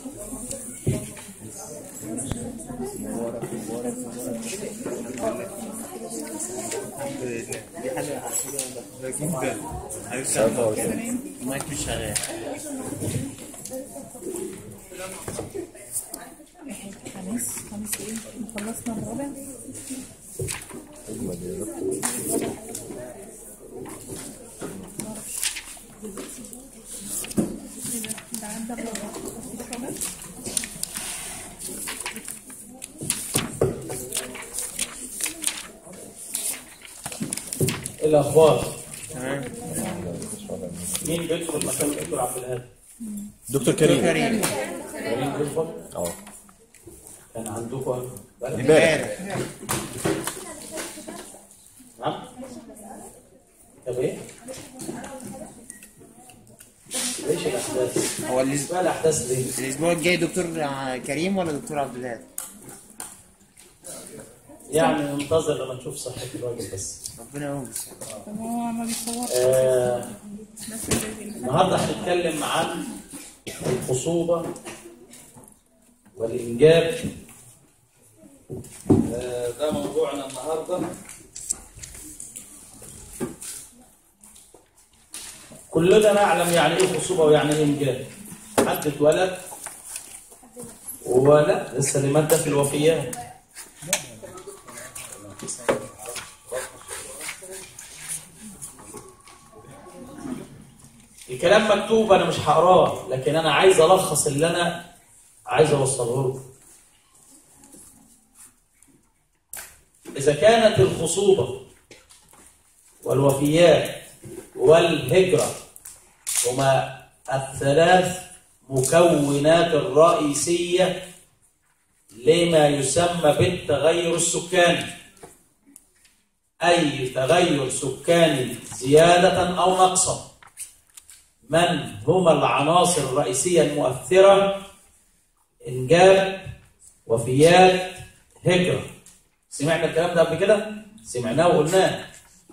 دي حاجة جدا. المايك مش شغال. خميس ايه؟ خلصنا الرابع. ده عدى الرابع. الأخبار تمام. مين بيدخل مكان الدكتور عبد الهادي؟ دكتور كريم. كريم بيدخل؟ اه كان عندكم امبارح. نعم؟ طب ايه؟ ليش الأحداث؟ هو اسمها الأحداث ليه؟ الأسبوع الجاي دكتور كريم ولا دكتور عبد الهادي؟ يعني ننتظر لما نشوف صحة الراجل بس. ربنا يقوم. طب هو ما بيصورش. النهارده هنتكلم عن الخصوبة والإنجاب. ده موضوعنا النهارده. كلنا نعلم يعني ايه خصوبة ويعني ايه إنجاب. حد اتولد ولا لسه لمادة في الوفيات. الكلام مكتوب انا مش هقراه، لكن انا عايز الخص اللي انا عايز اوصله لكم. اذا كانت الخصوبه والوفيات والهجره هما الثلاث مكونات الرئيسيه لما يسمى بالتغير السكاني، اي تغير سكاني زياده او نقصا. من هما العناصر الرئيسية المؤثرة؟ إنجاب، وفيات، هجرة. سمعنا الكلام ده قبل كده؟ سمعناه وقلناه.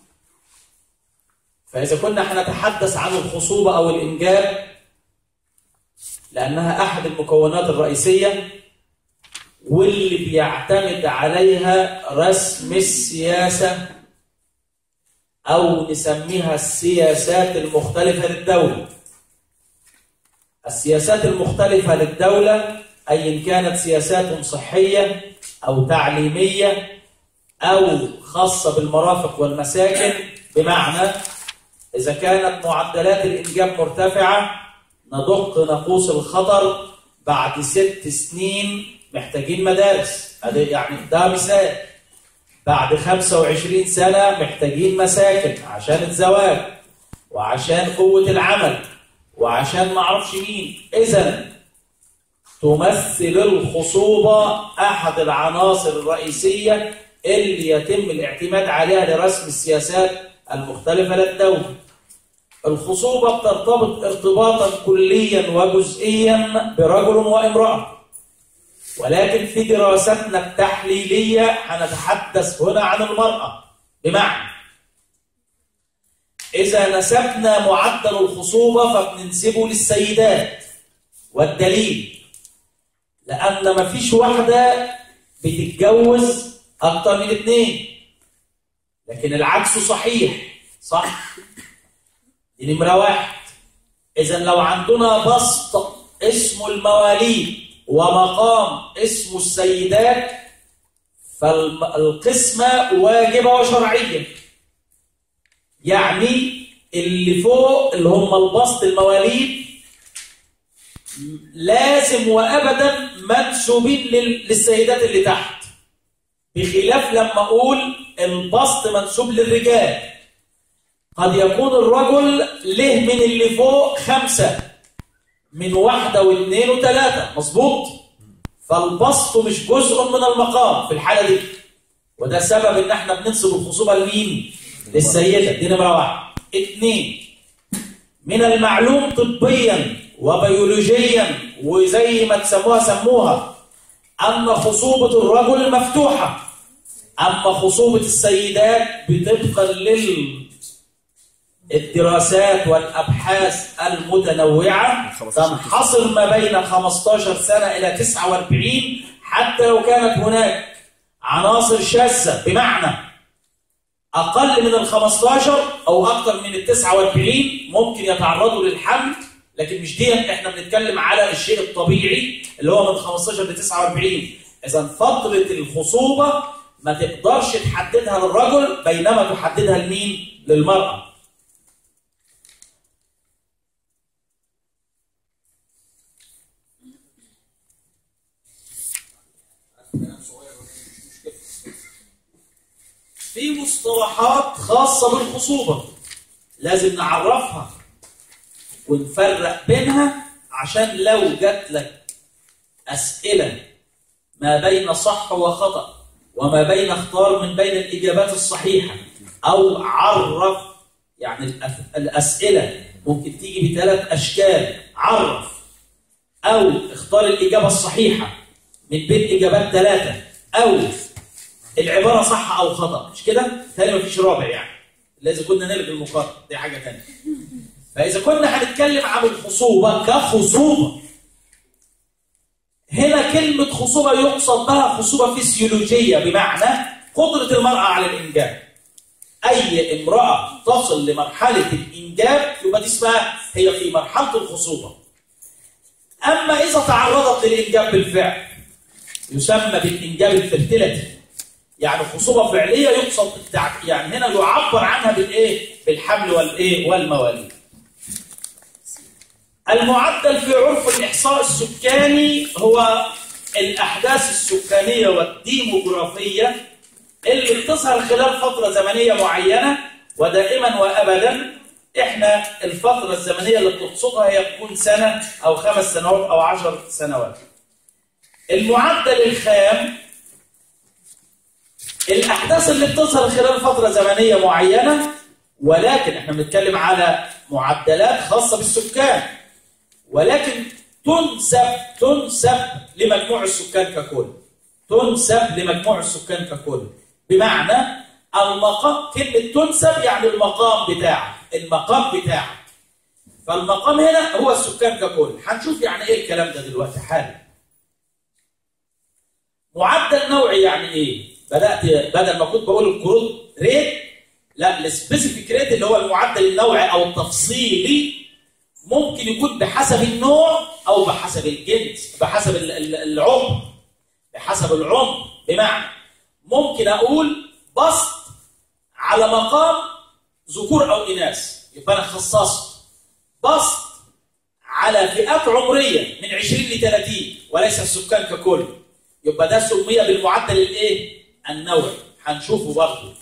فإذا كنا هنتحدث عن الخصوبة أو الإنجاب لأنها أحد المكونات الرئيسية واللي بيعتمد عليها رسم السياسة أو نسميها السياسات المختلفة للدولة. السياسات المختلفة للدولة أي كانت سياسات صحية أو تعليمية أو خاصة بالمرافق والمساكن، بمعنى إذا كانت معدلات الإنجاب مرتفعة ندق ناقوس الخطر بعد 6 سنين محتاجين مدارس. يعني ده مثال. بعد 25 سنة محتاجين مساكن عشان الزواج وعشان قوة العمل وعشان معرفش مين. إذن تمثل الخصوبة أحد العناصر الرئيسية اللي يتم الاعتماد عليها لرسم السياسات المختلفة للدولة. الخصوبة بترتبط ارتباطا كليا وجزئيا برجل وامرأة، ولكن في دراستنا التحليلية هنتحدث هنا عن المرأة. بمعنى إذا نسبنا معدل الخصوبة فبننسبه للسيدات، والدليل لأن مفيش واحدة بتتجوز أكتر من 2، لكن العكس صحيح، صح؟ دي نمرة 1. إذا لو عندنا بسط اسمه المواليد ومقام اسمه السيدات فالقسمة واجبة وشرعية. يعني اللي فوق اللي هم البسط المواليد لازم وأبدا منسوبين للسيدات اللي تحت، بخلاف لما أقول البسط منسوب للرجال. قد يكون الرجل له من اللي فوق 5، من 1 و2 و3، مظبوط؟ فالبسط مش جزء من المقام في الحالة دي، وده سبب ان احنا بننسب الخصوبة لمين؟ للسيدة. دي نمرة 1. 2، من المعلوم طبيا وبيولوجيا وزي ما تسموها سموها أن خصوبة الرجل مفتوحة، أما خصوبة السيدات بطبقا الدراسات والأبحاث المتنوعة تنحصر ما بين 15 سنة إلى 49، حتى لو كانت هناك عناصر شاذة، بمعنى أقل من 15 أو أكثر من 49 ممكن يتعرضوا للحمل، لكن مش دي احنا بنتكلم على الشيء الطبيعي اللي هو من 15 ل 49. إذا فترة الخصوبة ما تقدرش تحددها للرجل بينما تحددها لمين؟ للمرأة. في مصطلحات خاصة بالخصوبة لازم نعرفها ونفرق بينها، عشان لو جات لك أسئلة ما بين صح وخطأ وما بين اختار من بين الإجابات الصحيحة، أو عرف، يعني الأسئلة ممكن تيجي ب3 أشكال: عرف، أو اختار الإجابة الصحيحة من بين إجابات 3، أو العبارة صح أو خطأ. مش كده؟ تاني مفيش رابع، يعني لازم كنا نلغي المقارنة، دي حاجة تانية. فإذا كنا هنتكلم عن الخصوبة كخصوبة، هنا كلمة خصوبة يقصد بها خصوبة فسيولوجية، بمعنى قدرة المرأة على الإنجاب. أي امرأة تصل لمرحلة الإنجاب يبقى دي اسمها هي في مرحلة الخصوبة. أما إذا تعرضت للإنجاب بالفعل يسمى بالإنجاب الفرتيلتي، يعني خصوبة فعلية يقصد يعني هنا يعبر عنها بالإيه؟ بالحمل والإيه؟ والمواليد. المعدل في عرف الإحصاء السكاني هو الأحداث السكانية والديموغرافية اللي بتظهر خلال فترة زمنية معينة، ودائما وأبدا إحنا الفترة الزمنية اللي بتقصدها هي تكون سنة أو 5 سنوات أو 10 سنوات. المعدل الخام الأحداث اللي بتظهر خلال فترة زمنية معينة، ولكن إحنا بنتكلم على معدلات خاصة بالسكان، ولكن تنسب لمجموع السكان ككل. تنسب لمجموع السكان ككل، بمعنى المقام، كلمة تنسب يعني المقام بتاعك، المقام بتاعك. فالمقام هنا هو السكان ككل. هنشوف يعني ايه الكلام ده دلوقتي حالا. معدل نوعي يعني ايه؟ بدل ما كنت بقول الكروت ريت، لا، السبيسيفيك ريت اللي هو المعدل النوعي او التفصيلي ممكن يكون بحسب النوع او بحسب الجنس، بحسب العمر، بحسب العمر. بمعنى ممكن اقول بسط على مقام ذكور او اناث، يبقى انا خصصت بسط على فئات عمريه من 20 ل 30 وليس السكان ككل، يبقى ده سمي بالمعدل الايه؟ النوعي. هنشوفه برضه.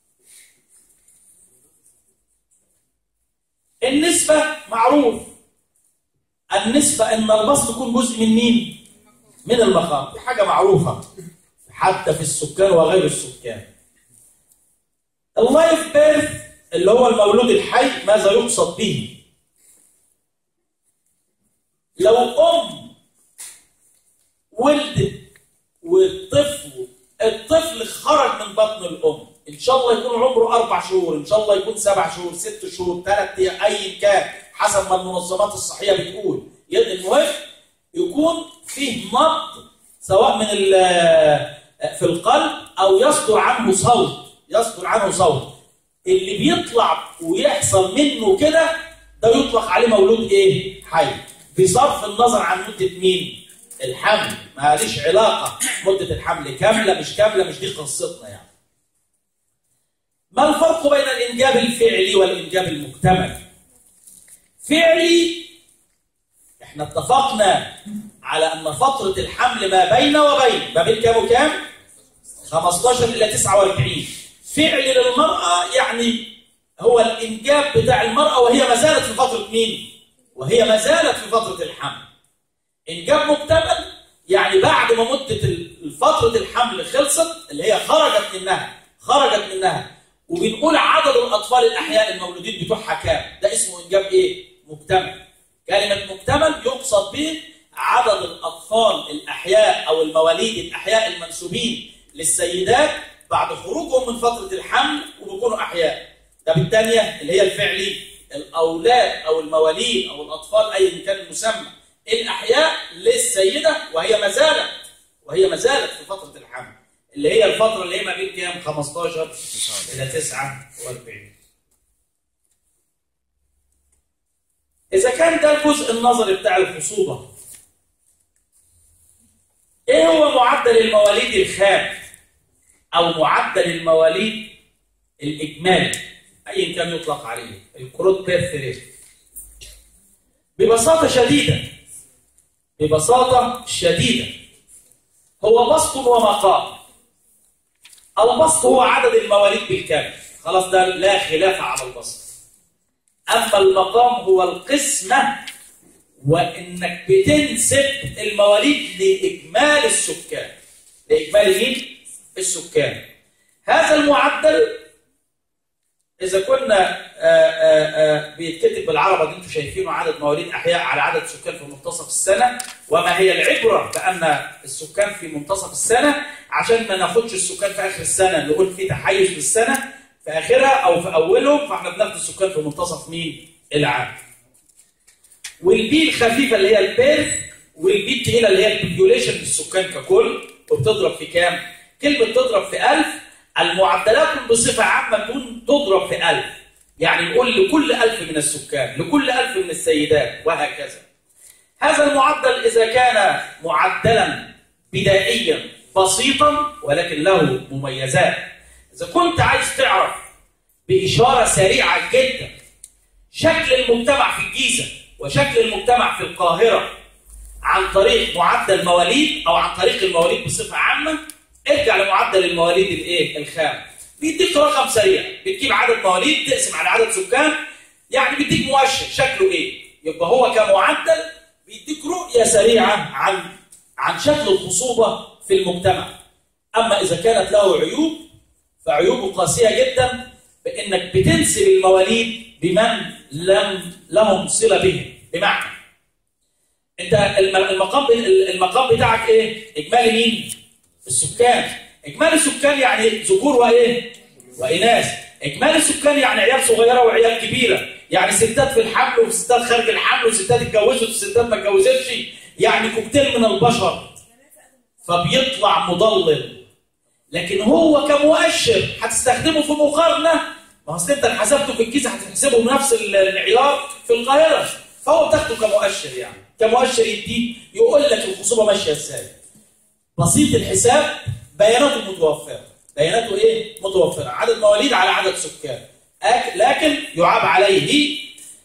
النسبة معروف، النسبة ان البسط يكون جزء من مين؟ من المقام، دي حاجة معروفة حتى في السكان وغير السكان. اللايف بيرث اللي هو المولود الحي، ماذا يقصد به؟ لو ولدت الطفل خرج من بطن الأم، إن شاء الله يكون عمره 4 شهور، إن شاء الله يكون 7 شهور، 6 شهور، 3 أيام، أي كان حسب ما المنظمات الصحية بتقول. المهم يكون فيه نبض سواء من في القلب أو يصدر عنه صوت. اللي بيطلع ويحصل منه كده ده يطلق عليه مولود إيه؟ حي، بصرف النظر عن مدة مين؟ الحمل. ما ليش علاقة مدة الحمل كاملة مش كاملة، مش دي قصتنا يعني. ما الفرق بين الإنجاب الفعلي والإنجاب المكتمل؟ فعلي احنا اتفقنا على أن فترة الحمل ما بين كام وكام؟ 15 إلى 49. فعلي للمرأة يعني هو الإنجاب بتاع المرأة وهي ما زالت في فترة مين؟ وهي ما زالت في فترة الحمل. إنجاب مكتمل يعني بعد ما مدة فترة الحمل خلصت، اللي هي خرجت منها وبنقول عدد الأطفال الأحياء المولودين بتوعها كام، ده اسمه إنجاب إيه؟ مكتمل. كلمة مكتمل يقصد به عدد الأطفال الأحياء أو المواليد الأحياء المنسوبين للسيدات بعد خروجهم من فترة الحمل وبيكونوا أحياء. ده بالثانيه اللي هي الفعلي، الاولاد او المواليد او الاطفال ايا كان المسمى الاحياء للسيده وهي ما زالت في فتره الحمل، اللي هي الفتره اللي هي ما بين كام 15 الى 49. اذا كان ده الجزء النظري بتاع الخصوبه، ايه هو معدل المواليد الخام او معدل المواليد الاجمالي ايا كان يطلق عليه الكروت بيرث ريت؟ ببساطه شديده هو بسط ومقام. البسط هو عدد المواليد بالكامل، خلاص ده لا خلاف على البسط. اما المقام هو القسمه، وانك بتنسب المواليد لاجمالي السكان. لاجمالي مين؟ السكان. هذا المعدل اذا كنا بيتكتب بالعربي اللي انتم شايفينه عدد مواليد احياء على عدد سكان في منتصف السنه، وما هي العبره بان السكان في منتصف السنه عشان ما ناخدش السكان في اخر السنه نقول في تحيز للسنه في اخرها او في اولهم، فاحنا بناخد السكان في منتصف مين؟ العام. والبي الخفيفه اللي هي البيرث، والبي الثقيله اللي هي البوبيوليشن للسكان ككل، وبتضرب في كام؟ كلمه تضرب في 1000. المعدلات بصفه عامه تضرب في 1000، يعني نقول لكل 1000 من السكان، لكل 1000 من السيدات، وهكذا. هذا المعدل اذا كان معدلا بدائيا بسيطا ولكن له مميزات. اذا كنت عايز تعرف باشاره سريعه جدا شكل المجتمع في الجيزه وشكل المجتمع في القاهره عن طريق معدل مواليد او عن طريق المواليد بصفه عامه، ارجع لمعدل المواليد الايه؟ الخام. بيديك رقم سريع، بتجيب عدد مواليد تقسم على عدد سكان، يعني بيديك مؤشر شكله ايه؟ يبقى هو كمعدل بيديك رؤيه سريعه عن شكل الخصوبه في المجتمع. اما اذا كانت له عيوب فعيوبه قاسيه جدا، بانك بتنسب المواليد بمن لهم صله بهم. بمعنى انت المقام بتاعك ايه؟ اجمالي مين؟ السكان. اجمالي السكان يعني ذكور وايه؟ واناث. اجمالي السكان يعني عيال صغيره وعيال كبيره، يعني ستات في الحمل وستات خارج الحمل وستات اتجوزت وستات ما اتجوزتش، يعني كوكتيل من البشر. فبيطلع مضلل. لكن هو كمؤشر هتستخدمه في مقارنه، ما اصل انت حسبته في الجيزه هتحسبه بنفس المعيار في القاهره، فهو بتاخده كمؤشر، يعني كمؤشر يديك يقول لك الخصوبه ماشيه ازاي. بسيط الحساب، بياناته متوفره. بياناته ايه؟ متوفره. عدد مواليد على عدد سكان. لكن يعاب عليه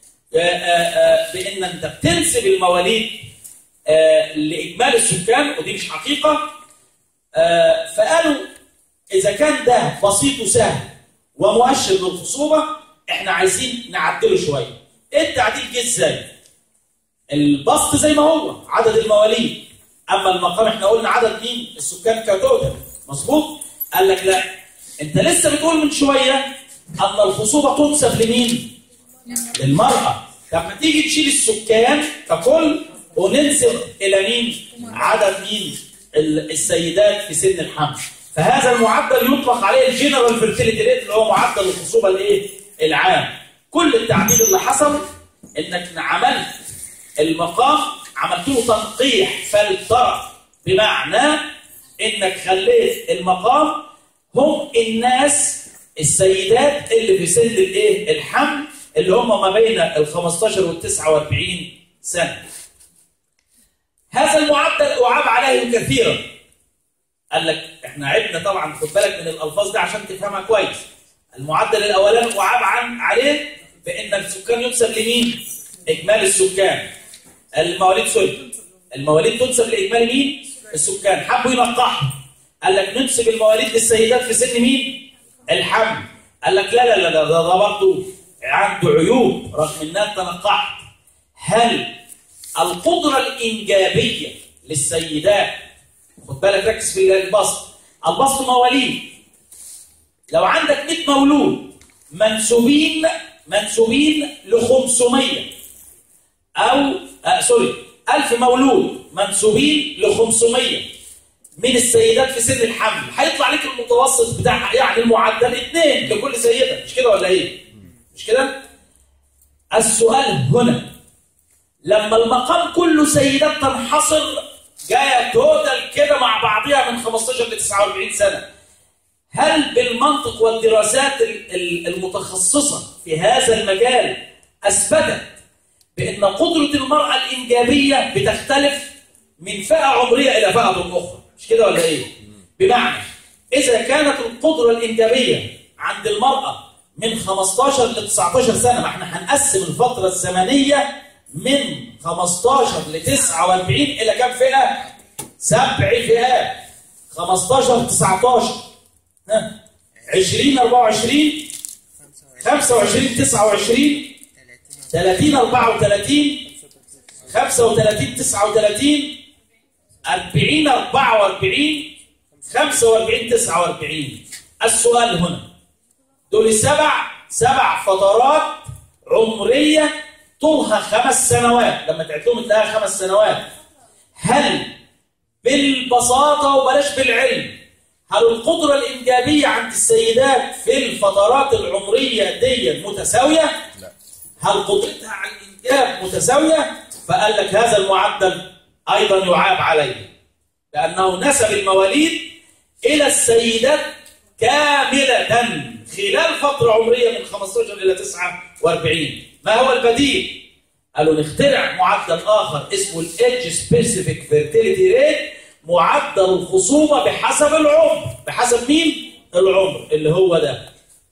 بان انت بتنسب المواليد لاجمالي السكان، ودي مش حقيقه. فقالوا اذا كان ده بسيط وسهل ومؤشر للخصوبه، احنا عايزين نعدله شويه. ايه التعديل جه ازاي؟ البسط زي ما هو عدد المواليد، اما المقام احنا قلنا عدد مين؟ السكان كتوتال. مظبوط؟ قال لك لا، انت لسه بتقول من شويه ان الخصوبه تنسب لمين؟ للمراه. طب ما تيجي تشيل السكان ككل وننسب الى مين؟ عدد مين؟ السيدات في سن الحمل. فهذا المعدل يطلق عليه الجنرال فيرتيليتي ريت، اللي هو معدل الخصوبه الايه؟ العام. كل التعديل اللي حصل انك عملت المقام، عملت له تنقيح فلترة، بمعنى انك خليت المقام هم الناس السيدات اللي في سن الايه؟ الحمل، اللي هم ما بين ال 15 وال 49 سنه. هذا المعدل اعاب عليه كثيرا. قال لك احنا عبنا طبعا، خد بالك من الالفاظ دي عشان تفهمها كويس. المعدل الاولاني اعاب عليه بان السكان ينسب لمين؟ اجمالي السكان. المواليد تنسب لاجمالي مين؟ السكان. حبوا ينقحوا، قال لك ننسب المواليد للسيدات في سن مين؟ الحمل. قال لك لا لا لا، ده برضه عنده عيوب رغم انها تنقحت. هل القدره الانجابيه للسيدات، خد بالك ركز في البسط مواليد. لو عندك 100 مولود منسوبين ل 500 او 1000 مولود منسوبين ل 500 من السيدات في سن الحمل، هيطلع لك المتوسط بتاعها، يعني المعدل 2 لكل سيده، مش كده ولا ايه؟ مش كده؟ السؤال هنا لما المقام كله سيدات تنحصر جايه توتال كده مع بعضها من 15 ل 49 سنه، هل بالمنطق والدراسات المتخصصه في هذا المجال اثبتت بان قدره المراه الانجابيه بتختلف من فئه عمريه الى فئه اخرى؟ مش كده ولا ايه؟ بمعنى اذا كانت القدره الانجابيه عند المراه من 15 ل 19 سنه، ما احنا هنقسم الفتره الزمنيه من 15 ل 49 الى كام فئه؟ 7 فئات. 15 19 20 24 25 29 30 34 35 39 40 44 45 49. السؤال هنا دول سبع فترات عمريه طولها 5 سنوات، لما تعدهم تلاقيها 5 سنوات. هل بالبساطه وبلاش بالعلم، هل القدره الانجابيه عند السيدات في الفترات العمريه دي متساويه؟ لا. هل قدرتها على الانجاب متساويه؟ فقال لك هذا المعدل ايضا يعاب عليه، لانه نسب المواليد الى السيدات كامله خلال فتره عمريه من 15 الى 49. ما هو البديل؟ قالوا نخترع معدل آخر اسمه الإيدج سبيسيفيك فيرتيليتي ريت، معدل الخصوبة بحسب العمر. بحسب مين؟ العمر، اللي هو ده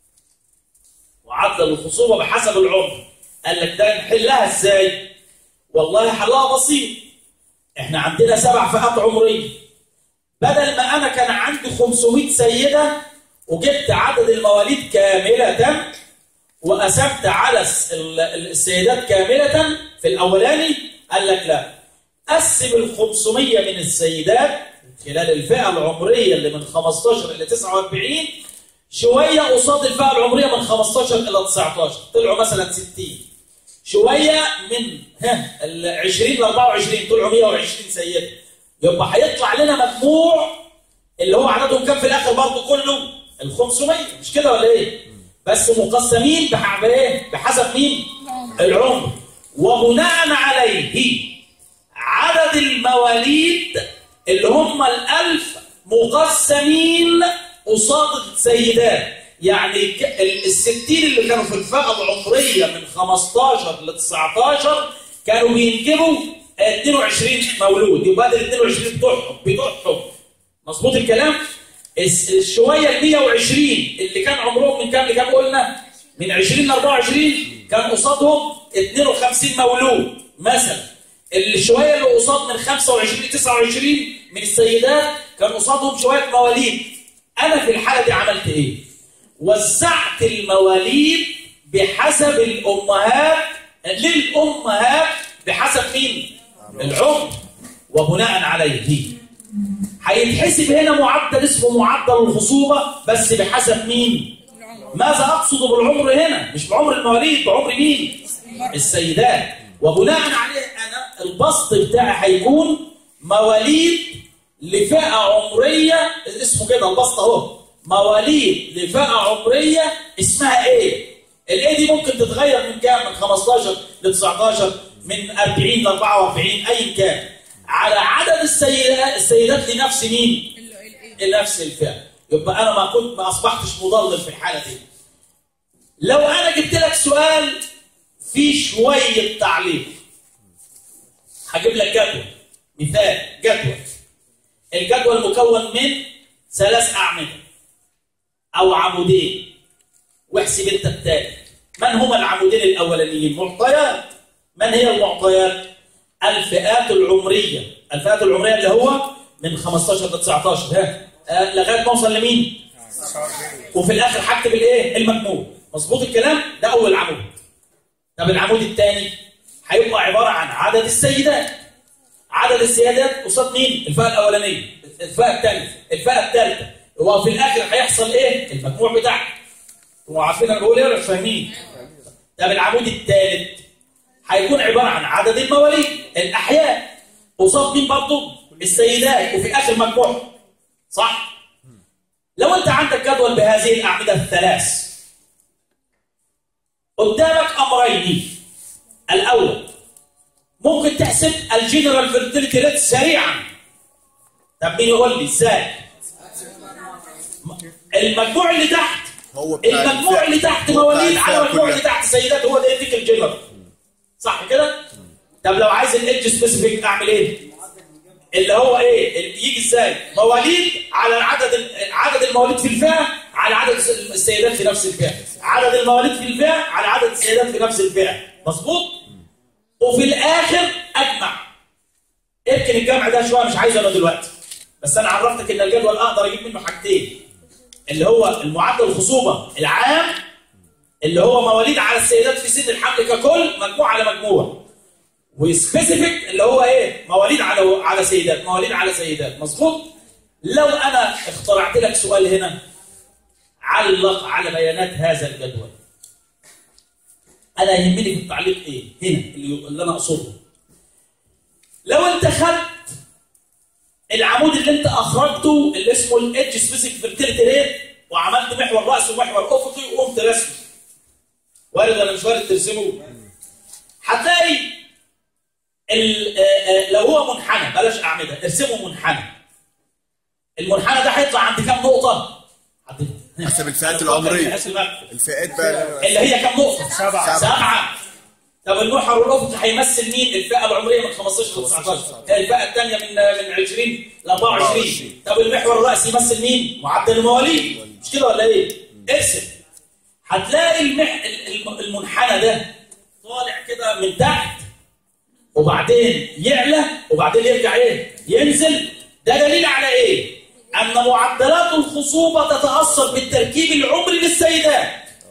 معدل الخصوبة بحسب العمر. قال لك ده نحلها ازاي؟ والله حلها بسيط. احنا عندنا 7 فئات عمرية، بدل ما انا كان عندي 500 سيدة وجبت عدد المواليد كاملة وقسمت على السيدات كاملة في الأولاني، قال لك لا، قسم ال 500 من السيدات خلال الفئة العمرية اللي من 15 إلى 49 شوية قصاد الفئة العمرية من 15 إلى 19، طلعوا مثلا 60. شوية من ال 20 ل 24 طلعوا 120 سيدة. يبقى هيطلع لنا مجموع اللي هو عددهم كام في الآخر برضه كله؟ ال 500، مش كده ولا إيه؟ بس مقسمين بحسب مين؟ العمر. وبناء عليه عدد المواليد اللي هم ال1000 مقسمين قصاد السيدات. يعني ال60 اللي كانوا في الفئة العمرية من 15 ل 19 كانوا بينجبوا 22 مولود، يبقى ده ال 22 بتوعهم. مظبوط الكلام؟ الشويه ال 120 اللي كان عمرهم من كام لكام قلنا؟ من 20 ل 24 كان قصادهم 52 مولود مثلا. الشويه اللي قصاد من 25 ل 29 من السيدات كان قصادهم شويه مواليد. انا في الحاله دي عملت ايه؟ وزعت المواليد بحسب الامهات للامهات بحسب مين؟ العمر. وبناء عليه هيتحسب هنا معدل اسمه معدل الخصوبة، بس بحسب مين؟ ماذا أقصد بالعمر هنا؟ مش بعمر المواليد، بعمر مين؟ السيدات. وبناء عليه أنا البسط بتاعي هيكون مواليد لفئة عمرية، اسمه كده البسط أهو، مواليد لفئة عمرية اسمها إيه؟ الإيه دي ممكن تتغير من كام؟ من 15 ل 19، من 40 ل 44، أي كان، على عدد السيدات لنفس مين؟ لنفس الفئة. يبقى أنا ما أصبحتش مضلل في الحالة دي. لو أنا جبت لك سؤال فيه شوية تعليق، هجيب لك جدول، مثال جدول. الجدول مكون من 3 أعمدة أو عمودين، واحسب أنت التالي. من هما العمودين الأولانيين؟ معطيات. من هي المعطيات؟ الفئات العمرية. الفئات العمرية اللي هو من 15 ل 19 لغاية ما اوصل لمين؟ وفي الآخر هكتب الايه؟ المجموع. مظبوط الكلام؟ ده أول عمود. طب العمود الثاني هيبقى عبارة عن عدد السيدات. عدد السيدات قصاد مين؟ الفئة الأولانية، الفئة الثانية، الفئة الثالثة، وفي الآخر هيحصل ايه؟ المجموع بتاعك. انتوا عارفين انا بقول ايه ولا مش فاهمين؟ طب العمود الثالث هيكون عبارة عن عدد المواليد الأحياء قصاد مين برضه؟ السيدات، وفي الآخر مجموع. صح؟ لو أنت عندك جدول بهذه الأعمدة الثلاث قدامك امرين. الاول ممكن تحسب الجنرال فيرتيليتي ريت سريعا. طب مين يقول لي ازاي؟ المجموع اللي تحت، المجموع اللي تحت مواليد على المجموع اللي تحت سيدات، هو ده يديك الجنرال، صح كده؟ طب لو عايز الايدج سبيسيفيك اعمل ايه؟ اللي هو ايه؟ يجي ازاي؟ مواليد على عدد المواليد في الفئه على عدد السيدات في نفس الفئه، عدد المواليد في الفئه على عدد السيدات في نفس الفئه، مظبوط؟ وفي الاخر اجمع. اركن الجمع ده شويه، مش عايزه انا دلوقتي، بس انا عرفتك ان الجدول اقدر اجيب منه حاجتين، اللي هو المعدل الخصوبه العام، اللي هو مواليد على السيدات في سن الحمل ككل مجموع على مجموع، وسبيسيفيك اللي هو ايه؟ مواليد على سيدات، مواليد على سيدات، مظبوط؟ لو انا اخترعت لك سؤال هنا، علق على بيانات هذا الجدول. انا يهمني في التعليق ايه؟ هنا اللي انا اقصده. لو انت خدت العمود اللي انت اخرجته اللي اسمه الايدج سبيسيفيك فيرتيليتي ريت، وعملت محور راس ومحور افقي وقمت رسمه، وارد ولا مش وارد ترسمه؟ هتلاقي لو هو منحنى، بلاش اعمده، ارسمه منحنى. المنحنى ده هيطلع عند كام نقطه؟ حسب الفئات العمريه. الفئات بقى اللي هي كام نقطه؟ 7. طب المحور الافقي هيمثل مين؟ الفئه العمريه من 15 ل 19. الفئه الثانيه من 20 ل 24. طب المحور الراسي يمثل مين؟ معدل المواليد، مش كده ولا ايه؟ ارسم. هتلاقي المنحنى ده طالع كده من تحت وبعدين يعلى وبعدين يرجع ايه؟ ينزل. ده دليل على ايه؟ ان معدلات الخصوبه تتاثر بالتركيب العمري للسيدات.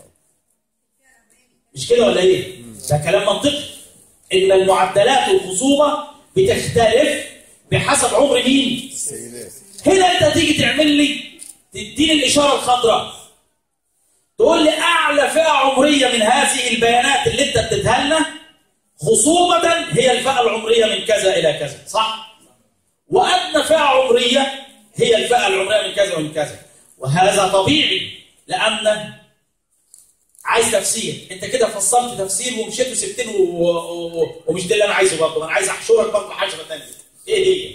مش كده ولا ايه؟ ده كلام منطقي. ان المعدلات الخصوبه بتختلف بحسب عمر مين؟ السيدات. هنا انت تيجي تعمل لي، تديني الاشاره الخضراء، تقول لي اعلى فئه عمريه من هذه البيانات اللي انت اديتها لنا خصوبه هي الفئه العمريه من كذا الى كذا، صح؟ وادنى فئه عمريه هي الفئه العمريه من كذا ومن كذا. وهذا طبيعي، لان عايز تفسير. انت كده فسرت تفسير ومشيت وسبتني ومش ده اللي انا عايزه برضه، انا عايز احشرك برضه حشره ثانيه. ايه هي؟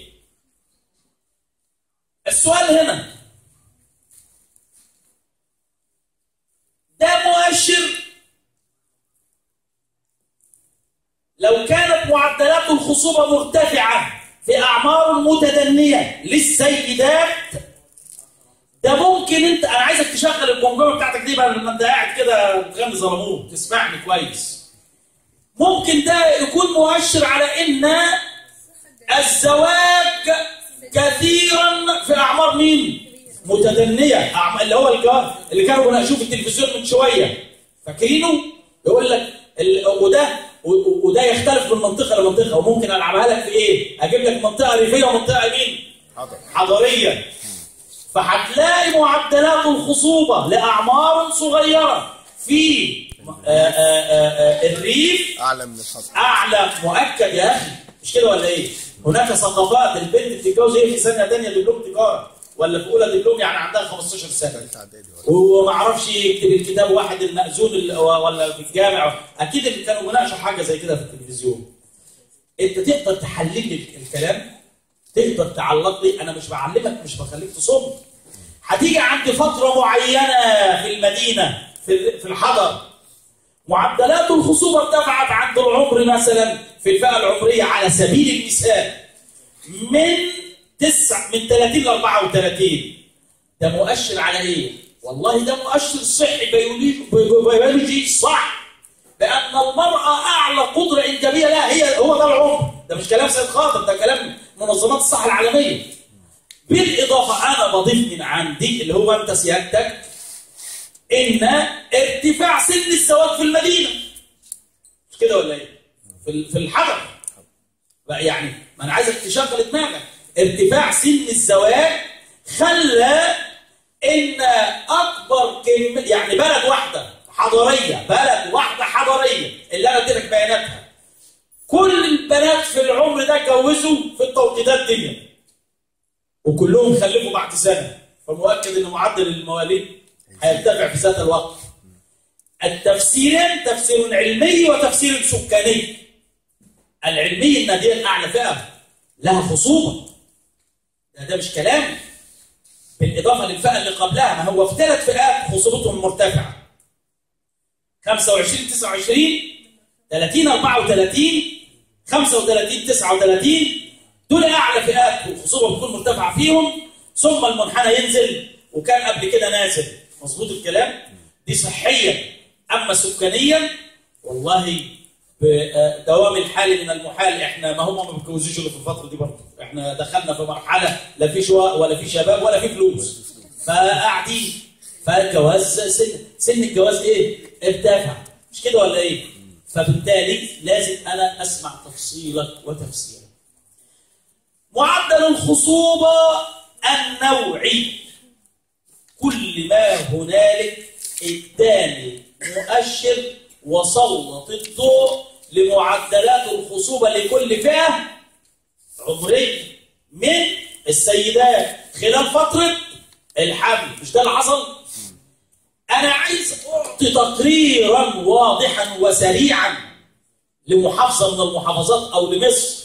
السؤال هنا، ده مؤشر لو كانت معدلات الخصوبه مرتفعه في اعمار متدنيه للسيدات، ده ممكن انا عايزك تشغل الجمجمه بتاعتك دي بقى لما انت قاعد كده بتغني ظلمون، تسمعني كويس. ممكن ده يكون مؤشر على ان الزواج كثيرا في اعمار مين؟ متدنيه، اللي هو اللي كانوا بناقشوه في التلفزيون من شويه، فاكرينه؟ يقول لك وده يختلف من منطقه لمنطقه، وممكن العبها لك في ايه؟ اجيب لك منطقه ريفيه ومنطقه مين؟ حضريه. فهتلاقي معدلات الخصوبة لأعمار صغيرة في الريف أعلى من الحضر، أعلى مؤكد يا أخي، مش كده ولا إيه؟ هناك ثقافات البنت بتتجوز هي في سنة ثانية دبلوم تجارة، ولا في أولى دبلوم يعني عندها 15 سنة، وما عرفش يكتب الكتاب واحد المأذون ولا في الجامع. أكيد اللي كانوا مناقشوا حاجة زي كده في التلفزيون. أنت تقدر تحلل لي الكلام، تقدر تعلق لي، انا مش بعلمك، مش بخليك تصب. هتيجي عند فتره معينه في المدينه في الحضر معدلات الخصوبه ارتفعت عند العمر مثلا في الفئه العمريه على سبيل المثال من 30 ل 34. ده مؤشر على ايه؟ والله ده مؤشر صحي بيولوجي صح، بان المراه اعلى قدره انجابيه لها هو ده العمر. ده مش كلام سيد خاطر، ده كلام منظمات الصحه العالميه. بالاضافه انا بضيف من عندي اللي هو انت سيادتك ان ارتفاع سن الزواج في المدينه، مش كده ولا ايه؟ في الحضر بقى، يعني ما انا عايزك تشغل دماغك. ارتفاع سن الزواج خلى ان اكبر يعني بلد واحده حضريه، اللي انا اديتك بياناتها، كل البنات في العمر ده اتجوزوا في التوقيتات دي وكلهم خلفوا بعد سنه، فمؤكد ان معدل المواليد هيرتفع في ذات الوقت. التفسيرين تفسير علمي وتفسير سكاني. العلمي ان دي اعلى فئه لها خصوبه، ده مش كلام، بالاضافه للفئه اللي قبلها، ما هو في 3 فئات خصوبتهم مرتفعه: 25 29 30 34 35 39. دول اعلى فئات والخصوبه بتكون مرتفعه فيهم، ثم المنحنى ينزل وكان قبل كده نازل. مظبوط الكلام؟ دي صحيا. اما سكانيا والله بدوام الحال من المحال، احنا ما هم ما بيتجوزوش الا في الفتره دي برضه، احنا دخلنا في مرحله لا في شقق ولا في شباب ولا في فلوس، فقاعدين. فالجواز سن الجواز ايه؟ ارتفع، مش كده ولا ايه؟ فبالتالي لازم انا اسمع تفصيلك وتفسيرك. معدل الخصوبه النوعي، كل ما هنالك اداني مؤشر وسلط الضوء لمعدلات الخصوبة لكل فئة عمرية من السيدات خلال فترة الحمل. مش ده اللي حصل؟ أنا عايز أعطي تقريرا واضحا وسريعا لمحافظة من المحافظات أو لمصر،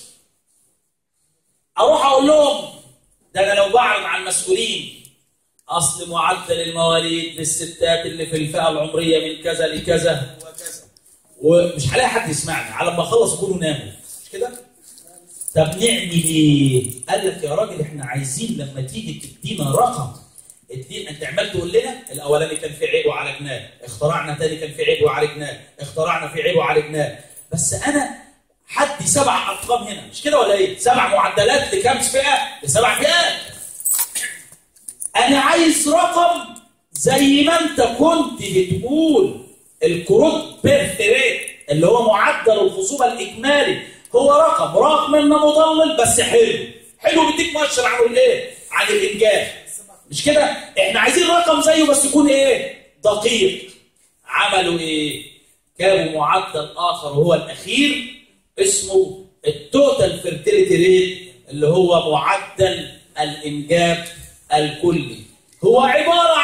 أروح أقول لهم ده أنا لو بعرض على المسؤولين أصل معدل المواليد للستات اللي في الفئة العمرية من كذا لكذا وكذا، ومش هلاقي حد يسمعني، على ما أخلص يكونوا ناموا، مش كده؟ طب نعمل إيه؟ قال لك يا راجل إحنا عايزين لما تيجي تدينا رقم، أنت عمال تقول لنا الأولاني كان في عيب وعالجناه، اخترعنا تاني كان في عيب وعالجناه، اخترعنا في عيب وعالجناه، بس أنا حدي 7 أرقام هنا، مش كده ولا إيه؟ 7 معدلات لكام فئة؟ ل7 فئات. أنا عايز رقم زي ما أنت كنت بتقول الكروت بيرث ريت اللي هو معدل الخصوبة الإجمالي، هو رقم رغم إنه مضلل بس حلو بيديك مؤشر عن الإيه؟ عن الإنجاز، مش كده؟ إحنا عايزين رقم زيه بس يكون إيه؟ دقيق. عملوا إيه؟ جابوا معدل آخر وهو الأخير اسمه التوتال فيرتيليتي ريت اللي هو معدل الإنجاب الكلي. هو عبارة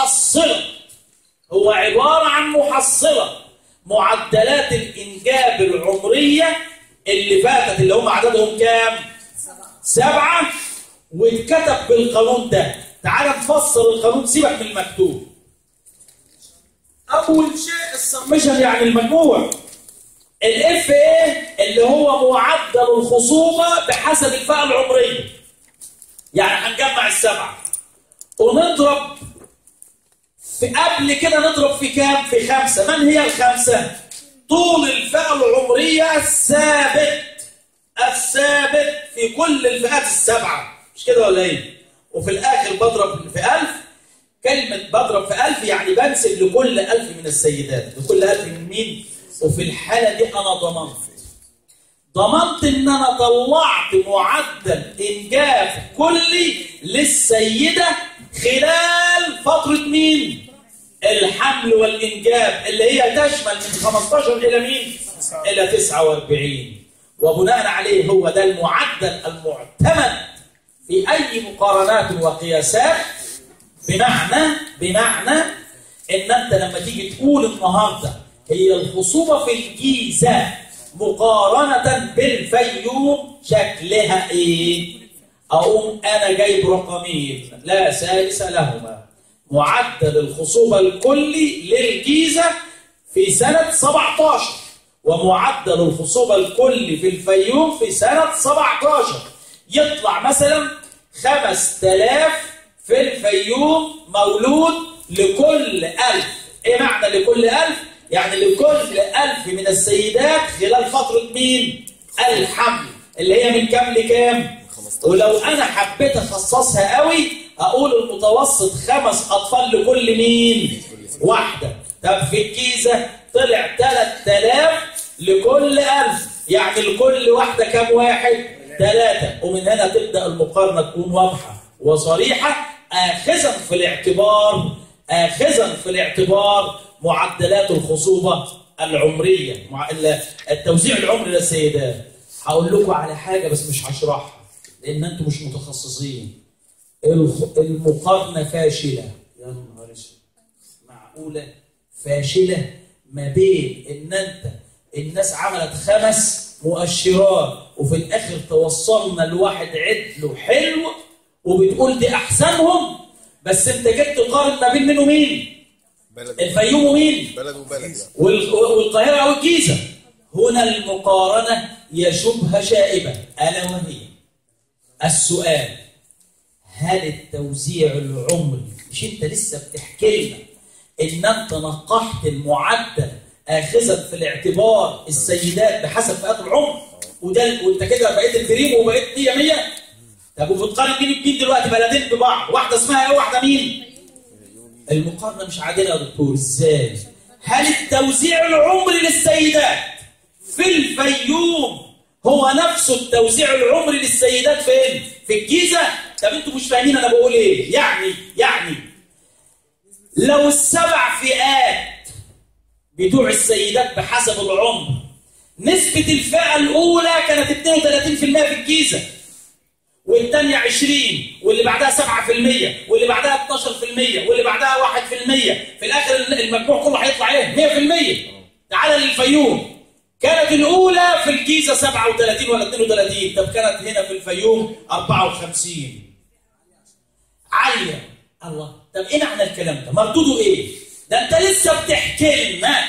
عن محصلة معدلات الإنجاب العمرية اللي فاتت اللي هم عددهم كام؟ 7. واتكتب بالقانون ده. تعال نفسر القانون، سيبك من المكتوب. أول شيء السمشن يعني المجموع. الاف ايه اللي هو معدل الخصوبة بحسب الفئة العمرية. يعني هنجمع 7 ونضرب في قبل كده نضرب في كام؟ في 5. من هي ال5؟ طول الفئة العمرية الثابت في كل الفئات ال7، مش كده ولا ايه؟ وفي الآخر بضرب في 1000. كلمة بضرب في 1000 يعني بنسب لكل 1000 من السيدات، لكل 1000 من مين؟ وفي الحالة دي أنا ضمنت إن أنا طلعت معدل إنجاب كلي للسيدة خلال فترة مين؟ الحمل والإنجاب اللي هي تشمل من 15 إلى مين؟ إلى 49. وبناء عليه هو ده المعدل المعتمد في أي مقارنات وقياسات. بمعنى إن أنت لما تيجي تقول النهارده هي الخصوبة في الجيزة مقارنة بالفيوم شكلها إيه؟ أقوم أنا جايب رقمين لا ثالث لهما. معدل الخصوبة الكلي للجيزة في سنة 17 ومعدل الخصوبة الكلي في الفيوم في سنة 17. يطلع مثلا 5000 في الفيوم مولود لكل 1000. إيه معنى لكل 1000؟ يعني لكل 1000 من السيدات خلال فترة مين؟ الحمل اللي هي من كام لكام؟ ولو أنا حبيت أخصصها قوي أقول المتوسط 5 أطفال لكل مين؟ واحدة. طب في الجيزة طلع 3000 لكل 1000، يعني لكل واحدة كام واحد؟ 3. ومن هنا تبدأ المقارنة تكون واضحة وصريحة، آخذا في الاعتبار معدلات الخصوبة العمرية، التوزيع العمري للسيدات. هقول لكم على حاجة بس مش هشرحها لأن أنتم مش متخصصين. المقارنة فاشلة. يا نهار اسود، معقولة فاشلة ما بين إن أنت الناس عملت 5 مؤشرات وفي الآخر توصلنا لواحد عدل وحلو وبتقول دي أحسنهم، بس أنت جيت تقارن ما بين مين ومين؟ الفيوم ومين؟ بلد وبلد والقاهرة أو الجيزة. هنا المقارنة يشبه شائبة، ألا وهي السؤال: هل التوزيع العمري، مش أنت لسه بتحكي لنا إن أنت نقحت المعدل آخذا في الاعتبار السيدات بحسب فئات العمر، وأنت كده بقيت الكريم وبقيت 100 100؟ طب وبتقارن مين بمين دلوقتي؟ بلدين ببعض، واحدة اسمها إيه وواحدة مين؟ المقارنة مش عادلة يا دكتور. إزاي؟ هل التوزيع العمري للسيدات في الفيوم هو نفسه التوزيع العمري للسيدات فين؟ في الجيزة؟ طب انتوا مش فاهمين انا بقول ايه؟ يعني لو ال7 فئات بتوع السيدات بحسب العمر نسبة الفئة الأولى كانت 32% في الجيزة، والثانية 20، واللي بعدها 7%، واللي بعدها 12%، واللي بعدها 1%، في الآخر المجموع كله هيطلع ايه؟ 100%. تعالى للفيوم، كانت الأولى في الجيزة 37 ولا 32، طب كانت هنا في الفيوم 54. عالية. الله، طب إيه معنى الكلام ده؟ مردوده إيه؟ ده أنت لسه بتحكي لنا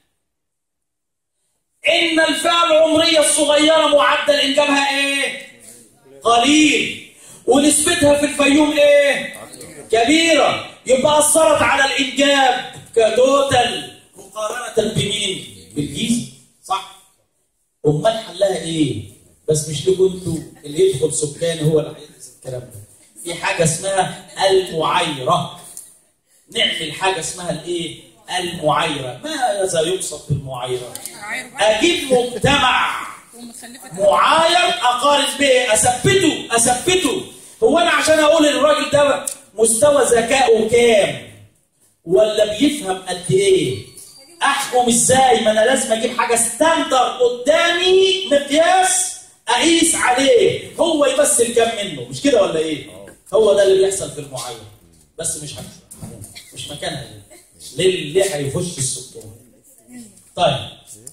إن الفئة العمرية الصغيرة معدل إنجابها إيه؟ قليل، ونسبتها في الفيوم إيه؟ كبيرة، يبقى أثرت على الإنجاب كتوتال مقارنة بمين؟ بالجيزة، صح؟ أمال حلها إيه؟ بس مش لكم أنتوا اللي يدخل سكاني هو اللي هيدرس الكلام ده. في حاجة اسمها المعايرة. نعمل حاجة اسمها الإيه؟ المعايرة. ماذا يقصد بالمعايرة؟ أجيب مجتمع معاير أقارن به، أثبته. هو أنا عشان أقول الراجل ده مستوى ذكائه كام ولا بيفهم قد إيه، أحكم إزاي؟ ما أنا لازم أجيب حاجة ستاندر قدامي، مقياس أقيس عليه هو يمثل كام منه، مش كده ولا إيه؟ هو ده اللي بيحصل في المعايرة، بس مش مكانها للي هيخش السكان. طيب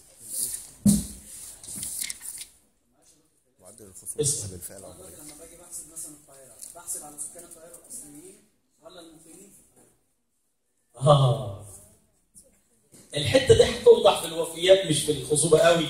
اسم بالفعل لما باجي بحسب مثلا القاهرة، بحسب على سكان القاهرة الأصليين ولا المقيمين في القاهرة؟ الحتة دي هتوضح في الوفيات مش في الخصوبة قوي.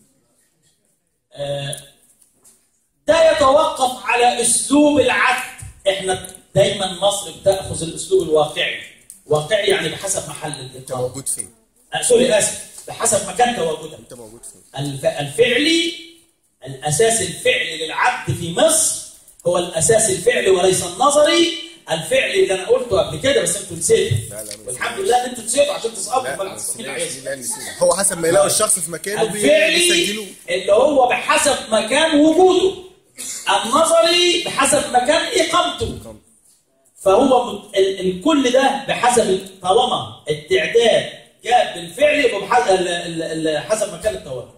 ده يتوقف على أسلوب العد. احنا دايما مصر بتأخذ الأسلوب الواقعي. واقعي يعني بحسب محل انت الإقامة. موجود فين؟ سوري آسف، بحسب مكان تواجدك. انت موجود فين؟ الفعلي، الأساس الفعلي للعد في مصر هو الأساس الفعلي وليس النظري. الفعلي اللي أنا قلته قبل كده بس أنتوا نسيتوا، والحمد لله إن أنتوا نسيتوا عشان تسقطوا. هو حسب ما يلاقوا الشخص في مكانه الفعلي بيسجلوه، اللي هو بحسب مكان وجوده، النظري بحسب مكان إقامته. فهو الكل ده بحسب، طالما التعداد جاء بالفعل يبقى بحسب مكان التواجد.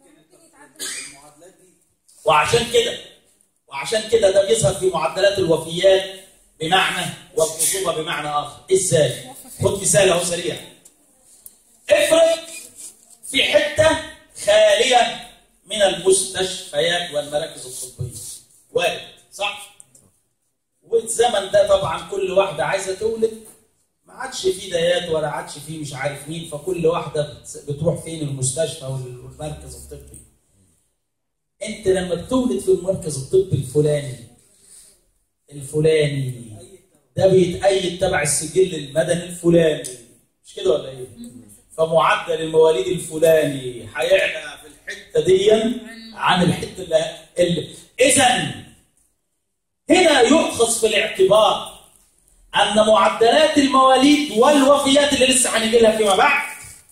وعشان كده ده بيظهر في معدلات الوفيات بمعنى والخصوبة بمعنى آخر. إزاي؟ خد مثال أهو سريع. افرض في حتة خالية من المستشفيات والمراكز الطبية، وارد صح؟ والزمن ده طبعا كل واحدة عايزة تولد، ما عادش فيه ديات ولا عادش فيه مش عارف مين، فكل واحدة بتروح فين؟ المستشفى والمركز الطبي. انت لما بتولد في المركز الطبي الفلاني ده بيتأيد تبع السجل المدني الفلاني، مش كده ولا ايه؟ فمعدل المواليد الفلاني هيعلى في الحتة دي عن الحتة اللي إذن هنا يؤخذ في الاعتبار أن معدلات المواليد والوفيات اللي لسه هنيجي لها فيما بعد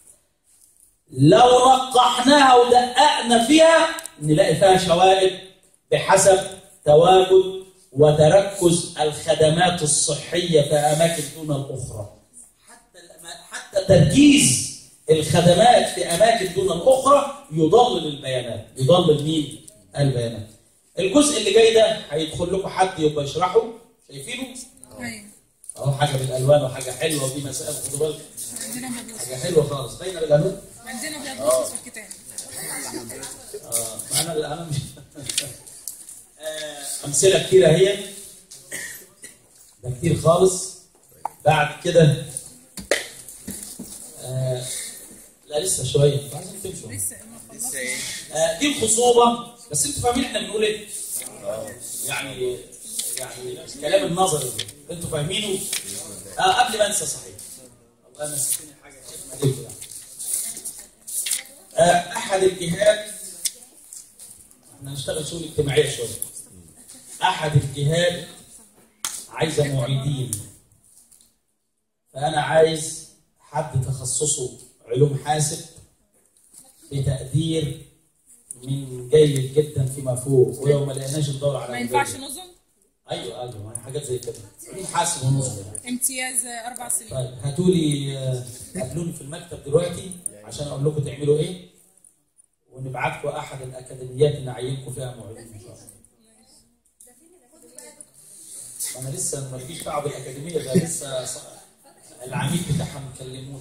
لو نقحناها ودققنا فيها نلاقي فيها شوائب بحسب تواجد وتركز الخدمات الصحية في أماكن دون الأخرى. حتى تركيز الخدمات في أماكن دون الأخرى يضلل البيانات. يضلل مين؟ البيانات. الجزء اللي جاي ده هيدخل لكم حد يبقى يشرحه، شايفينه؟ اهو حاجه بالالوان وحاجه حلوه، ودي مسائل خدوا بالك عندنا ابيض حاجه حلوه خالص باينه بالالوان. عندنا ابيض وأسود في الكتاب. انا مش امثله كتيره هي ده كتير خالص. بعد كده لا لسه شويه عايزين تمشوا. لسه ما خلصنا. ايه؟ دي الخصوبه، بس انتوا فاهمين احنا بنقول ايه؟ يعني الكلام النظري انتوا فاهمينه؟ قبل ما انسى صحيح والله نسيتني حاجه خدمه ليكم يعني. احد الجهات احنا هنشتغل شغل اجتماعيه شويه. احد الجهات عايزه معيدين، فانا عايز حد تخصصه علوم حاسب بتقدير من جيد جدا فيما فوق، ولو ما لقيناش ندور على ما ينفعش نظم؟ ايوه ما هي حاجات زي كده علوم حاسب ونظم يعني. امتياز 4 سنين. طيب هاتوا لي قابلوني في المكتب دلوقتي عشان اقول لكم تعملوا ايه، ونبعتكم احد الاكاديميات نعينكم فيها معيدين ان شاء الله. انا لسه ماليش دعوه بالاكاديميه، ده لسه العميد بتاعهم كلموني.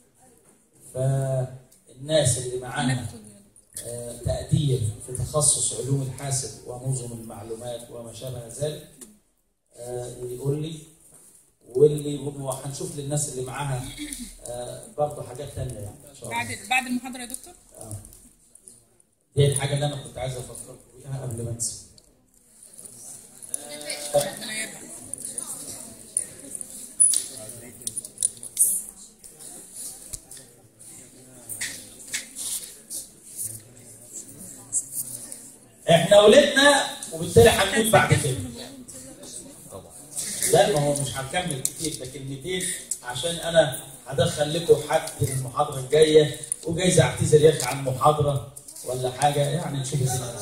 فالناس اللي معانا تقدير في تخصص علوم الحاسب ونظم المعلومات وما شابه ذلك يقول لي، واللي هنشوف للناس اللي معاها برضه حاجات ثانيه يعني ان شاء الله. بعد المحاضره يا دكتور؟ دي الحاجه اللي انا كنت عايز افكركم بيها قبل ما انسى. احنا ولدنا وبالتالي هنموت بعد كده. لا ما هو مش هنكمل كتير، ده كلمتين عشان انا هدخل لكم حد المحاضره الجايه، وجايز اعتذر يا اخي عن محاضره ولا حاجه يعني نشوف ازاي.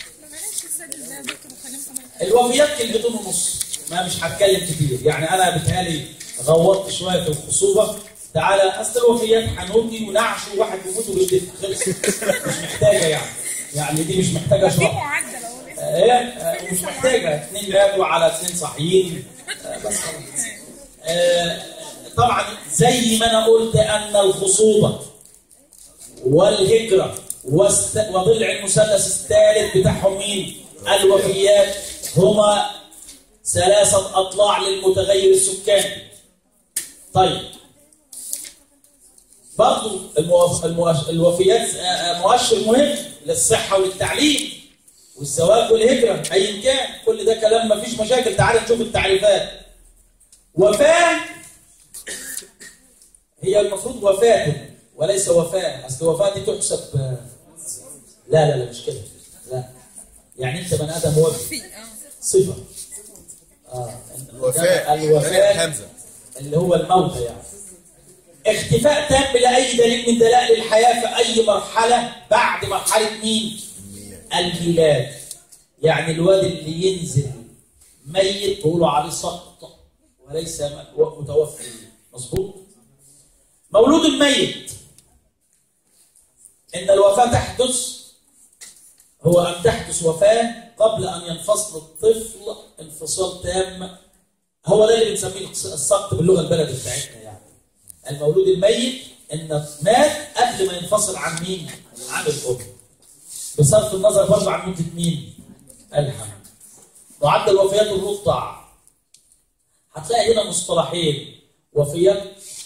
الوفيات كلمتين ونص، ما مش هتكلم كتير يعني. انا بتهيألي غوطت شويه في الخصوبه. تعالى اصل الوفيات حنوتي ونعش وواحد بيموت وبيدفن خلص، مش محتاجه يعني دي مش محتاجه دي شرح. معدل اهو. مش محتاجه 2 ماتوا على 2 صحيين بس خلاص. طبعا زي ما انا قلت ان الخصوبه والهجره وضلع المثلث الثالث بتاعهم مين؟ الوفيات، هما 3 اضلاع للمتغير السكاني. طيب برضو الوفيات مؤشر مهم للصحه وللتعليم والزواج والهجره ايا كان، كل ده كلام ما فيش مشاكل. تعال نشوف التعريفات. وفاه هي المفروض وفاه وليس وفاه، اصل وفاه دي تحسب لا مش كده. لا يعني انت بني ادم وفي صفه الوفاه اللي هو الموت يعني. اختفاء تام لاي دليل من دلائل الحياه في اي مرحله بعد مرحله مين؟ الميلاد. يعني الواد اللي ينزل ميت بيقولوا عليه سقط وليس متوفي. مظبوط؟ مولود الميت ان الوفاه تحدث هو ان تحدث وفاه قبل ان ينفصل الطفل انفصال تام. هو ده اللي بنسميه السقط باللغه البلدي بتاعتنا يعني. المولود الميت ان مات قبل ما ينفصل عن مين؟ عن الام. بصرف النظر برضه عن مده مين؟ الحمل. معدل وفيات الرضع هتلاقي هنا مصطلحين. وفيات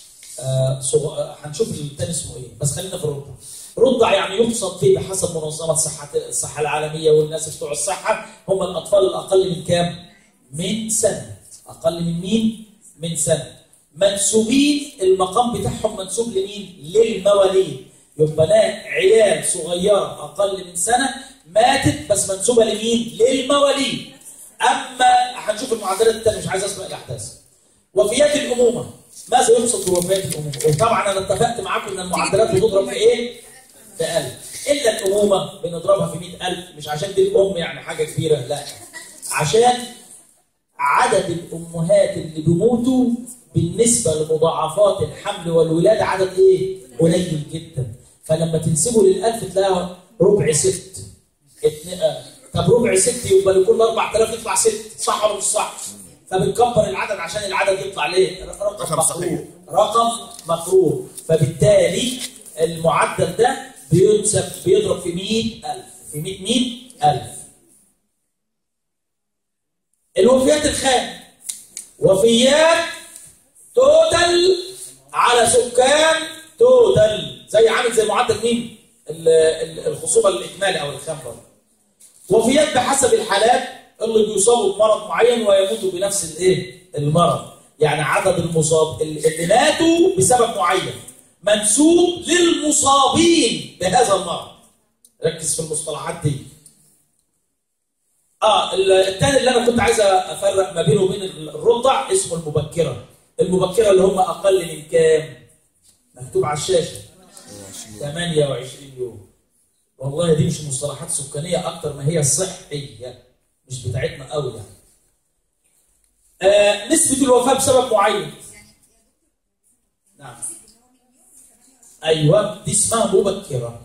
هنشوف الثاني اسمه ايه، بس خلينا في الرضع. رضع يعني يقصد فيه بحسب منظمه الصحه العالميه والناس بتوع الصحه هم الاطفال الاقل من كام؟ من سنه. اقل من مين؟ من سنه. منسوبين المقام بتاعهم منسوب لمين؟ للمواليد. يبقى عيال صغيره اقل من سنه ماتت بس منسوبه لمين؟ للمواليد. اما هنشوف المعدلات الثانيه، مش عايز اسمع الاحداث. وفيات الامومه، ماذا يقصد بوفيات الامومه؟ وطبعا انا اتفقت معاكم ان المعدلات بتضرب في ايه؟ في 1000. الا الامومه بنضربها في 100,000، مش عشان دي الام يعني حاجه كبيره، لا، عشان عدد الامهات اللي بيموتوا بالنسبه لمضاعفات الحمل والولاده عدد ايه؟ قليل جدا. فلما تنسبه لل1000 تلاقيها ربع ست. طب ربع ست يبقى لكل 4000 يطلع 6، صح ولا مش صح؟ فبتكبر العدد عشان العدد يطلع ليه؟ رقم صحيح. رقم مقرور. فبالتالي المعدل ده بيضرب في 100,000 في 100,000. الوفيات الخام وفيات توتال على سكان توتال، عامل زي معدل مين؟ الخصوبه الاجمالي او الخام برضه. وفيات بحسب الحالات اللي بيصابوا بمرض معين ويموتوا بنفس المرض، يعني عدد المصاب اللي ماتوا بسبب معين منسوب للمصابين بهذا المرض. ركز في المصطلحات دي. الثاني اللي انا كنت عايز افرق ما بينه وبين الرضع اسمه المبكره. المبكره اللي هم اقل من كام؟ مكتوب على الشاشه 28 يوم. والله دي مش مصطلحات سكانيه اكتر ما هي صحيه، مش بتاعتنا قوي يعني. نسبه الوفاه بسبب معين. نعم. ايوه دي اسمها مبكره.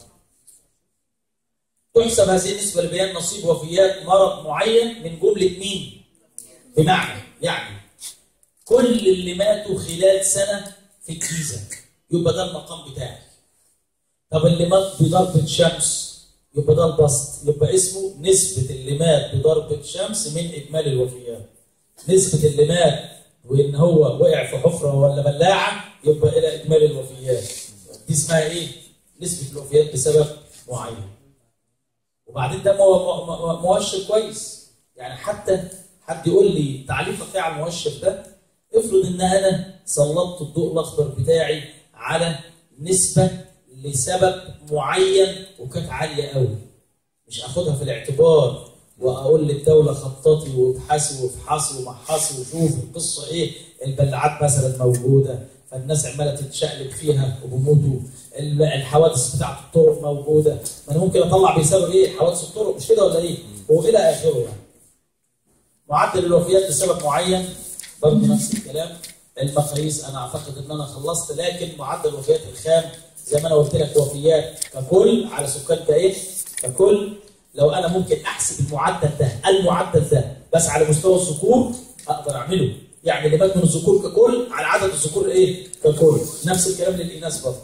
تحسب هذه النسبه لبيان نصيب وفيات مرض معين من جمله مين؟ بمعنى يعني كل اللي ماتوا خلال سنه في الجيزه يبقى ده المقام بتاعي. طب اللي مات بضربه شمس يبقى ده البسط، يبقى اسمه نسبه اللي مات بضربه شمس من اجمالي الوفيات. نسبه اللي مات وان هو وقع في حفره ولا بلاعه يبقى الى اجمالي الوفيات. دي اسمها ايه؟ نسبه الوفيات بسبب معين. وبعدين ده مؤشر كويس، يعني حتى حد يقول لي تعليقك ايه على المؤشر ده؟ افرض ان انا سلطت الضوء الاخضر بتاعي على نسبه لسبب معين وكانت عاليه قوي، مش اخدها في الاعتبار واقول للدوله خططي وابحثي وافحصي ومحصي وشوفي القصه ايه. البلاعات مثلا موجوده فالناس عماله تتشقلب فيها وبيموتوا. الحوادث بتاعت الطرق موجوده، ما انا ممكن اطلع بسبب ايه؟ حوادث الطرق، مش كده ولا ايه؟ والى اخره يعني. معدل الوفيات بسبب معين برضه نفس الكلام. المقاييس انا اعتقد ان انا خلصت، لكن معدل الوفيات الخام زي ما انا قلت لك وفيات ككل على سكان كايه؟ ككل. لو انا ممكن احسب المعدل ده بس على مستوى الذكور اقدر اعمله، يعني اللي مات من الذكور ككل على عدد الذكور ايه؟ ككل. نفس الكلام للاناث برضه.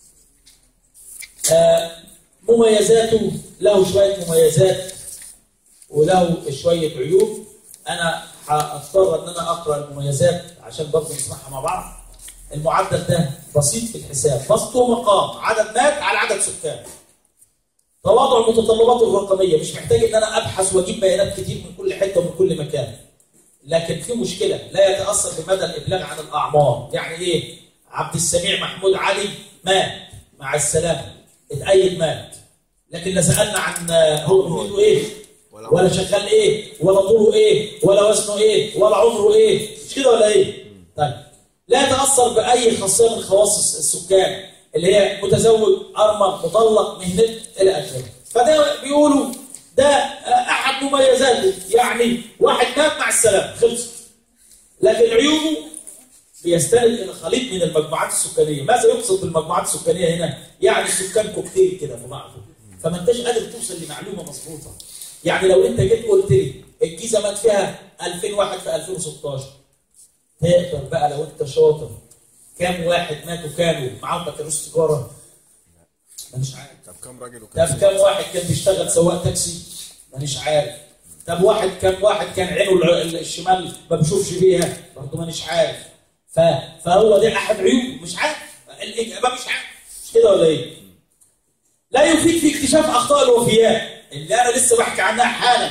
مميزاته له شويه مميزات وله شويه عيوب. انا هضطر ان انا اقرا المميزات عشان برضه نسمعها مع بعض. المعدل ده بسيط في الحساب، بسطه مقام عدد مات على عدد سكان. تواضع متطلباته الرقميه، مش محتاج ان انا ابحث واجيب بيانات كتير من كل حته ومن كل مكان. لكن في مشكله، لا يتاثر بمدى الابلاغ عن الاعمار. يعني ايه؟ عبد السميع محمود علي مات مع السلامه، اتأيد مات، لكن لا سالنا عن هو مدته ايه؟ ولا شغال ايه؟ ولا طوله ايه؟ ولا وزنه ايه؟ ولا عمره ايه؟ مش كده ولا ايه؟ طيب لا يتاثر باي خاصيه من خواص السكان اللي هي متزوج، ارمل، مطلق، مهنته الى اخره. فده بيقولوا ده احد مميزاته، يعني واحد مات مع السلامه خلصت. لكن عيوبه بيستند الى خليط من المجموعات السكانيه. ماذا يقصد بالمجموعات السكانيه هنا؟ يعني السكان كوكتيل كده في بعضه، فما انتش قادر توصل لمعلومه مظبوطه. يعني لو انت جيت قلت لي الجيزه مات فيها 2000 واحد في 2016، تقدر بقى لو انت شاطر كام واحد ماتوا كانوا معاهم بكالوريوس تجاره؟ مانيش عارف. طب كام راجل طب كام واحد كان بيشتغل سواق تاكسي؟ مانيش عارف. طب كام واحد كان عينه الشمال ما بيشوفش بيها؟ برضه مانيش عارف. فهو ده احد عيوبه، مش عارف. الاجابه مش عارف، مش كده ولا ايه؟ لا يفيد في اكتشاف اخطاء الوفيات اللي انا لسه بحكي عنها حالا.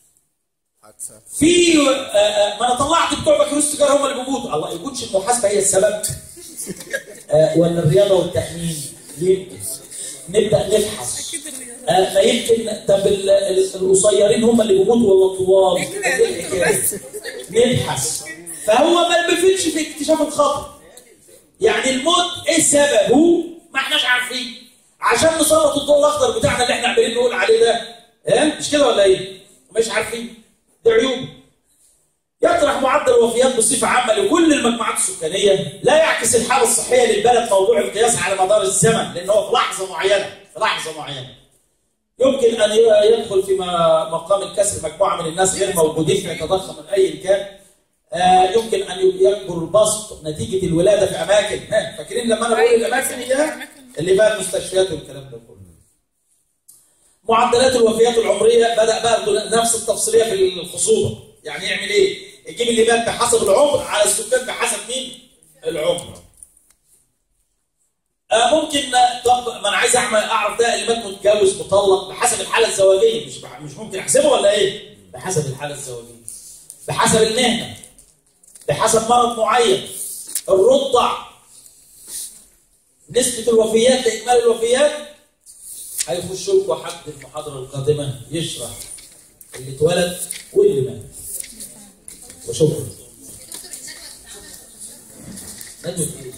في ما انا طلعت بتوع بكالوريوس تجاره هم اللي بيموتوا. الله، يكونش المحاسبه هي السبب؟ ولا الرياضه والتامين؟ يمكن نبدا نبحث. ما يمكن. طب القصيرين هم اللي بيموتوا ولا الطوال؟ نبحث. فهو ما بيفيدش في اكتشاف الخطر. يعني الموت ايه سببه؟ ما احناش عارفين. عشان نسلط الضوء الاخضر بتاعنا اللي احنا عمالين نقول عليه ده، مش كده ولا ايه؟ مش عارفين. دي عيوب. يطرح معدل الوفيات بصفه عامه لكل المجموعات السكانيه، لا يعكس الحاله الصحيه للبلد موضوع القياس على مدار الزمن، لان هو في لحظه معينه يمكن ان يدخل في مقام الكسر مجموعه من الناس غير موجودين فيتضخم من اي كان يمكن ان يكبر البسط نتيجه الولاده في اماكن، فاكرين لما انا بقول الاماكن هي اللي بقى المستشفيات والكلام ده كله. معدلات الوفيات العمريه بدا بقى نفس التفصيليه في الخصوبه، يعني يعمل ايه؟ يجيب اللي مات بحسب العمر على السكان بحسب مين؟ العمر. ممكن طب ما انا عايز اعرف ده اللي مات متجوز مطلق بحسب الحاله الزواجيه، مش ممكن احسبه ولا ايه؟ بحسب الحاله الزواجيه، بحسب المهنه، بحسب مرض معين، الرضع، نسبه الوفيات لاجمالي الوفيات. هيخش لكم حد المحاضره القادمه يشرح اللي اتولد واللي مات. وشكرا.